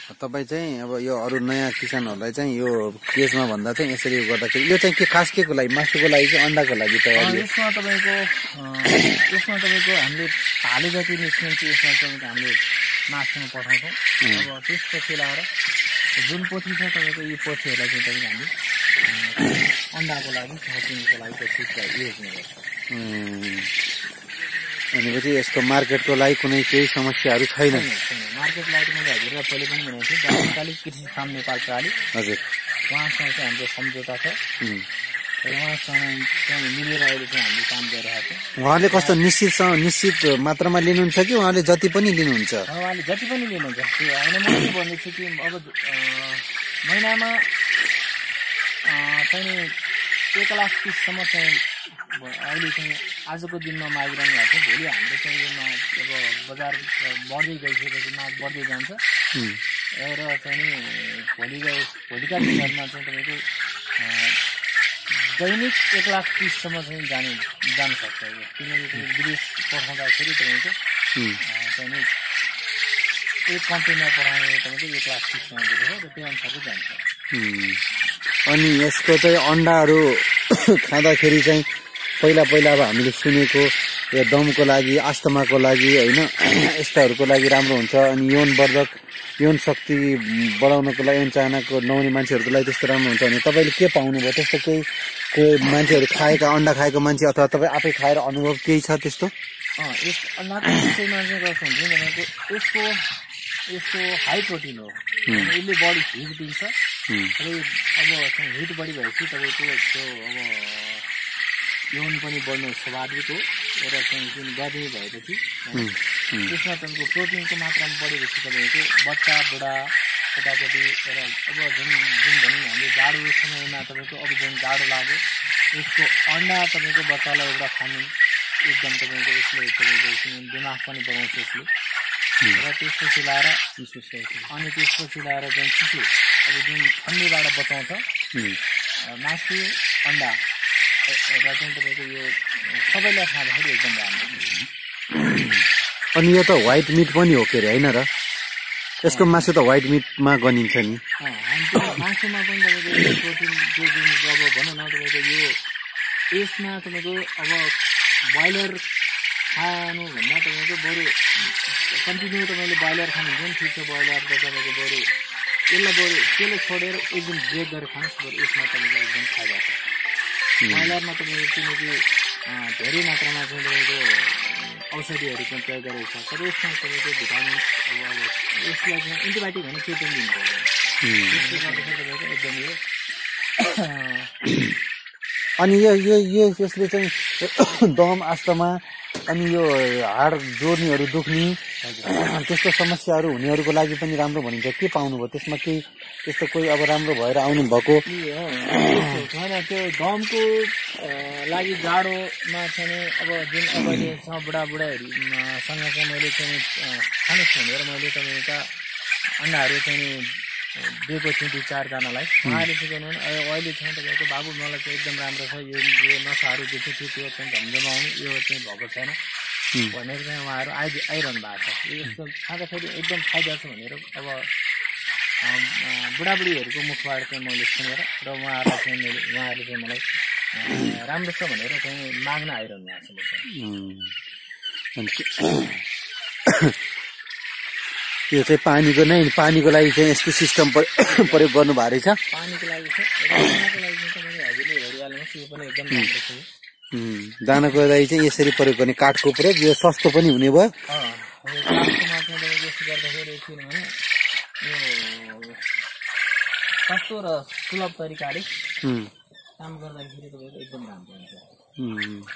तपाईँ चाहिँ अब यो अरू नयाँ किसानहरूलाई चाहिँ यो केजमा भन्दा चाहिँ यसरी गर्दाखेरि यो चाहिँ के खास के को लागि, मासुको लागि कि अन्डाको लागि तयारी? यसमा तपाईँको हामीले भाले जति निस्किन्छ यसमा तपाईँको हामीले मासुमा पठाउँछौँ। अब त्यसपछि लाएर जुन पोथी छ तपाईँको यो पोथीहरूलाई चाहिँ तपाईँको हामीले अन्डाको लागि छाकिनुको लागि पछि युज गर्छौँ। भनेपछि यसको मार्केटको लागि कुनै केही समस्याहरू छैन? मार्केट लागि मैले हजुरलाई पहिले पनि भनेको थिएँ, दक्षिणकाली कृषि फार्म नेपाल प्रणाली हजुर उहाँसँग चाहिँ हाम्रो सम्झौता छ र उहाँसँग चाहिँ मिलेर अहिले चाहिँ हामीले काम गरिरहेको छौँ। उहाँले कस्तो निश्चित मात्रामा लिनुहुन्छ कि उहाँले जति पनि लिनुहुन्छ? उहाँले जति पनि लिनुहुन्छ त्यो होइन। म के भन्दैछु कि अब महिनामा चाहिँ 1,30,000 चाहिँ अहिले चाहिँ आजको दिनमा मागिरहनु भएको छ। भोलि हाम्रो चाहिँ यो अब बजार बढ्दै गइसकेपछि माग बढ्दै जान्छ र चाहिँ भोलिका दिनहरूमा चाहिँ तपाईँको दैनिक 1,30,000 चाहिँ जान सक्छ यो। किनकि विदेश पठाउँदाखेरि तपाईँको चाहिँ एक कन्टेनर पठाउने तपाईँको 1,30,000 दिएको र त्यो अनुसारको जान्छ। अनि यसको चाहिँ अन्डाहरू खाँदाखेरि चाहिँ पहिला अब हामीले सुनेको यो दमको लागि, आस्थमाको लागि होइन, यस्ताहरूको लागि राम्रो हुन्छ। अनि यौनवर्धक, यौन शक्ति बढाउनको लागि, यौन चाहनाको नहुने मान्छेहरूको लागि त्यस्तो राम्रो हुन्छ भने तपाईँले के पाउनुभयो? त्यस्तो केही कोही मान्छेहरू खाएका, अन्डा खाएको मान्छे अथवा तपाईँ आफै खाएर अनुभव केही छ त्यस्तो? यस अन्डाको विषयमा चाहिँ कस्तो हुन्छ भनेको यसको हाई प्रोटिन हो। यसले बडी हिट दिन्छ र अब हिट बढी भएपछि तपाईँको त्यो अब यौन पनि बढ्नु स्वाभाविक हो र चाहिँ जुन गर्मी भएपछि त्यसमा तपाईँको प्रोटिनको मात्रामा बढेपछि तपाईँको बच्चा बुढा केटाकेटी र अब जुन भनौँ हामीले जाडो समयमा तपाईँको अब जुन जाडो लाग्यो यसको अन्डा तपाईँको बच्चालाई एउटा खानु एकदम तपाईँको यसले तपाईँको दिमाग पनि बढाउँछ यसले र त्यसपछि लाएर अनि त्यसपछि लाएर चाहिँ चिसो अब जुन ठन्डीबाट बचाउँछ मासु अन्डा र चाहिँ तपाईँको यो सबैलाई खाँदाखेरि एकदम राम्रो। अनि यो त व्हाइट मिट पनि हो के अरे होइन र? यसको मासु त व्हाइट मिटमा गनिन्छ नि। मासुमा पनि तपाईँको प्रोटिन अब भनौँ न तपाईँको यो यसमा तपाईँको अब ब्रोइलर खानुभन्दा तपाईँको बरु कन्टिन्यू तपाईँले ब्रोइलर खानुहुन्छ भने ठिक छ। ब्रोइलर त तपाईँको बरु त्यसलाई छोडेर एक दिन ब्रेक गरेर खानुहोस्, बरु यसमा तपाईँको एकदम फाइदा छ। ब्रोइलरमा तपाईँको किनकि धेरै मात्रामा चाहिँ तपाईँको औषधिहरू चाहिँ प्रयोग गरेको छ, तर यसमा तपाईँको भिटामिन अब यसलाई चाहिँ एन्टिबायोटिक भने केही पनि दिनु पर्दैन। त्यसले गर्दाखेरि तपाईँको एकदम यो अनि यसले चाहिँ दम, आस्थमा अनि यो हाड जोर्नीहरू दुख्ने त्यस्तो समस्याहरू हुनेहरूको लागि पनि राम्रो भनिन्छ। के पाउनुभयो त्यसमा? केही त्यस्तो कोही अब राम्रो भएर आउनु भएको छैन? त्यो दमको लागि जाडोमा चाहिँ अब जुन अहिले बुढाबुढाहरूसँग चाहिँ मैले चाहिँ खानुहोस् भनेर मैले तपाईँका अन्डाहरू चाहिँ दिएको थिएँ 2-4जनालाई। उहाँले चाहिँ गर्नु अहिले चाहिँ तपाईँको बाबु मलाई चाहिँ एकदम राम्रो छ, यो नसाहरू जो थियो त्यो चाहिँ झम्झमाउने यो चाहिँ भएको छैन भनेर चाहिँ उहाँहरू आइरहनु भएको छ। यस्तो खाँदाखेरि एकदम फाइदा छ भनेर अब बुढाबुढीहरूको मुखबाट चाहिँ मैले सुनेर र उहाँहरूलाई चाहिँ मलाई राम्रो छ भनेर चाहिँ माग्न आइरहनु भएको छ। यो चाहिँ पानीको लागि चाहिँ यस्तो सिस्टम प्रयोग गर्नु भएको रहेछ। पानीको लागि दानाको लागि चाहिँ तपाईँले हजुरले हेरिहाल्नुहोस्, यो पनि एकदम राम्रो छ। दानाको लागि चाहिँ यसरी प्रयोग गर्ने काठको प्रयोग, यो सस्तो पनि हुने भयो। काठकोमा चाहिँ तपाईँले यस्तो गर्दाखेरि किनभने यो सस्तो र सुलभ तरिकाले काम गर्दाखेरि तपाईँको एकदम राम्रो हुन्छ।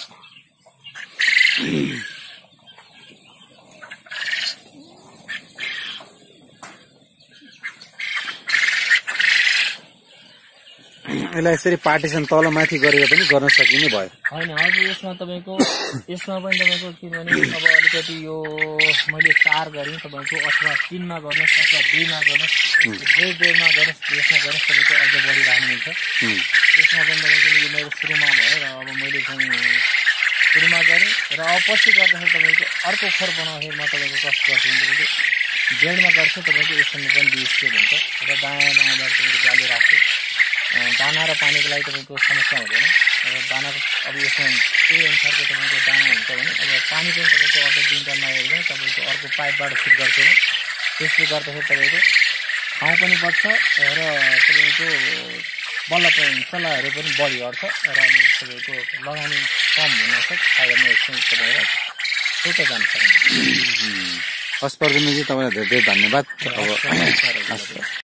यसलाई यसरी पार्टिसन तलमाथि गरेर पनि गर्न सकिने भयो होइन? हजुर, यसमा पनि तपाईँको किनभने अब अलिकति यो मैले 4 गरेँ तपाईँको, अथवा 3मा गर्नुहोस् अथवा 2मा गर्नुहोस्, 2मा गर्नुहोस्, यसमा गर्नुहोस्, तपाईँको अझ बढिरहनुहुन्छ। यसमा पनि तपाईँको यो मेरो सुरुमा भयो र अब मैले चाहिँ सुरुमा गरेँ र अब पछि गर्दाखेरि तपाईँको अर्को खोर बनाउँदाखेरि म तपाईँको कस्तो गर्छु भने तपाईँको बेडमा गर्छ तपाईँको यसमा पनि 20 केजी हुन्छ र दायाँ बायाँबाट तपाईँको जाली राख्छु दाना र पानीको लागि तपाईँको समस्या हुँदैन अब दानाको अब यसमा त्यही अनुसारको तपाईँको दाना हुन्छ भने अब पानी पनि तपाईँको अटो दिन्छ नहेर्दैन तपाईँको अर्को पाइपबाट फिट गर्छु म त्यसले गर्दाखेरि तपाईँको ठाउँ पनि बच्छ र तपाईँको चल्लाहरू पनि बढी अट्छ र अनि तपाईँको लगानी कम हुनसक्छ फाइदामा एकछिन तपाईँलाई त्यही जान सक्नुहुन्छ। हस् प्रधानजी, तपाईँलाई धेरै धेरै धन्यवाद। अब